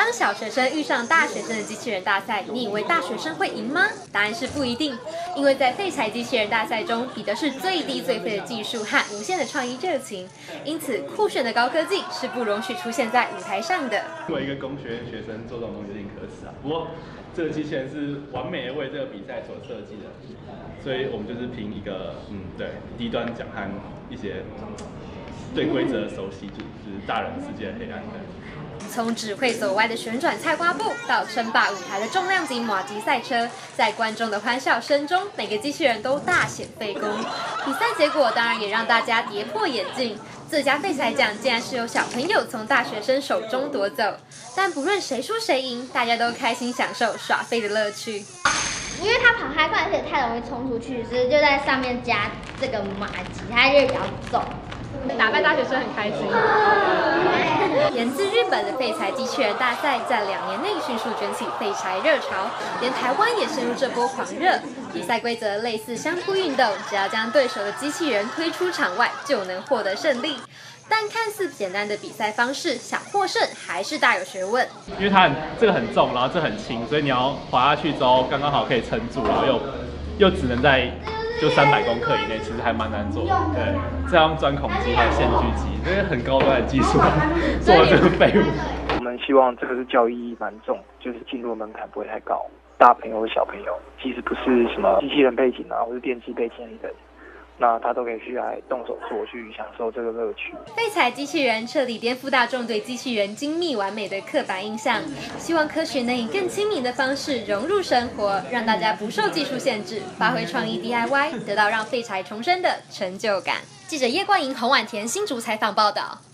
当小学生遇上大学生的机器人大赛，你以为大学生会赢吗？答案是不一定，因为在废材机器人大赛中，比的是最低最废的技术和无限的创意热情，因此酷炫的高科技是不容许出现在舞台上的。 作为一个工学院学生做这种东西有点可耻啊，不过这个机器人是完美的为这个比赛所设计的，所以我们就是凭一个对低端奖和一些对规则的熟悉，就是大人世界的黑暗的。 从只会走歪的旋转菜瓜布，到称霸舞台的重量级马吉赛车，在观众的欢笑声中，每个机器人都大显费工。比赛结果当然也让大家跌破眼镜，最佳废材奖竟然是由小朋友从大学生手中夺走。但不论谁输谁赢，大家都开心享受耍废的乐趣。 因为它跑太快，而且太容易冲出去，所以就在上面加这个马吉，它就比较重。 打败大学生很开心。源自日本的废材机器人大赛，在2年内迅速卷起废柴热潮，连台湾也陷入这波狂热。比赛规则类似相扑运动，只要将对手的机器人推出场外，就能获得胜利。但看似简单的比赛方式，想获胜还是大有学问。 因为它这个很重，然后这很轻，所以你要滑下去之后刚刚好可以撑住，然后又只能在就300公克以内，其实还蛮难做的。对，这样钻孔机还有线锯机，这是很高端的技术，做了这个废物。 我们希望这个是教育意义蛮重，就是进入门槛不会太高，大朋友或小朋友，即使不是什么机器人背景啊，或是电机背景的人，那他都可以去来动手做，去享受这个乐趣。 废材机器人彻底颠覆大众对机器人精密完美的刻板印象，希望科学能以更亲民的方式融入生活，让大家不受技术限制，发挥创意 DIY， 得到让废柴重生的成就感。记者叶冠莹、洪婉田新竹采访报道。